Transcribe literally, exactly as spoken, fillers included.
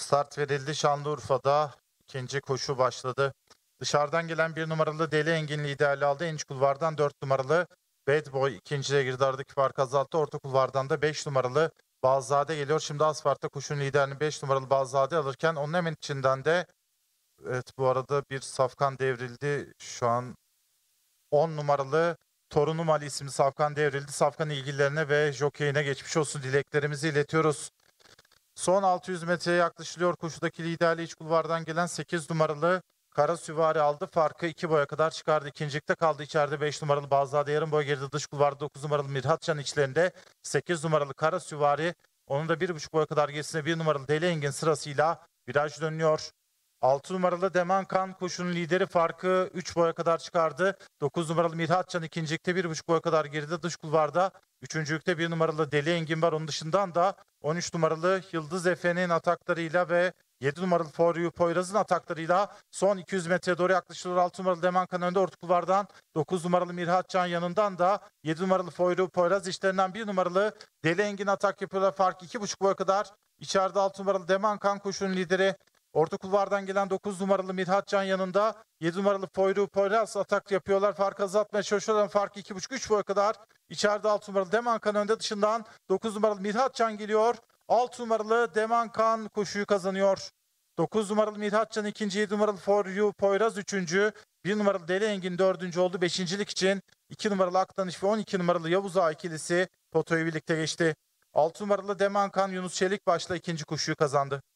Start verildi Şanlıurfa'da. İkinci koşu başladı. Dışarıdan gelen bir numaralı Deli Engin liderliği aldı. En iç kulvardan dört numaralı Bad Boy ikinciye girdi. Aradaki farkı azalttı. Orta kulvardan da beş numaralı Balzade geliyor. Şimdi asfaltta koşunun liderini beş numaralı Balzade alırken onun hemen içinden de evet bu arada bir safkan devrildi. Şu an on numaralı Torunum Ali isimli safkan devrildi. Safkan ilgililerine ve jokeyine geçmiş olsun dileklerimizi iletiyoruz. Son altı yüz metreye yaklaşılıyor. Koşudaki liderliği iç kulvardan gelen sekiz numaralı Kara Süvari aldı. Farkı iki boya kadar çıkardı. İkincilikte kaldı içeride beş numaralı Bazade yarım boy geride. Dış kulvarda dokuz numaralı Mirhatcan içlerinde. sekiz numaralı Kara Süvari. Onun da bir buçuk boya kadar gerisine bir numaralı Deli Engin sırasıyla viraj dönüyor. altı numaralı Demankan koşunun lideri, farkı üç boya kadar çıkardı. dokuz numaralı Mirhatcan ikincilikte bir buçuk boya kadar geride. Dış kulvarda üçüncülükte bir numaralı Deli Engin var. Onun dışından da on üç numaralı Yıldız Efe'nin ataklarıyla ve yedi numaralı For You Poyraz'ın ataklarıyla son iki yüz metreye doğru yaklaşılıyor. altı numaralı Demankan önde orta kulvardan. dokuz numaralı Mirhatcan yanından da yedi numaralı For You Poyraz işlerinden bir numaralı Deli Engin atak yapıyorlar. Fark iki buçuk boya kadar. İçeride altı numaralı Demankan koşunun lideri. Orta kulvardan gelen dokuz numaralı Mirhatcan yanında. yedi numaralı Foyru Poyraz atak yapıyorlar. Farkı azaltmaya çalışıyorlar. Farkı iki buçuk üç boya kadar. İçeride altı numaralı Demankan önde, dışından dokuz numaralı Mirhatcan geliyor. altı numaralı Demankan koşuyu kazanıyor. dokuz numaralı Mirhatcan ikinci, yedi numaralı Foyru Poyraz üçüncü. bir numaralı Deli Engin dördüncü oldu. Beşincilik için iki numaralı Aktanış ve on iki numaralı Yavuz Ağa ikilisi potoyu birlikte geçti. altı numaralı Demankan Yunus Çelik başla ikinci koşuyu kazandı.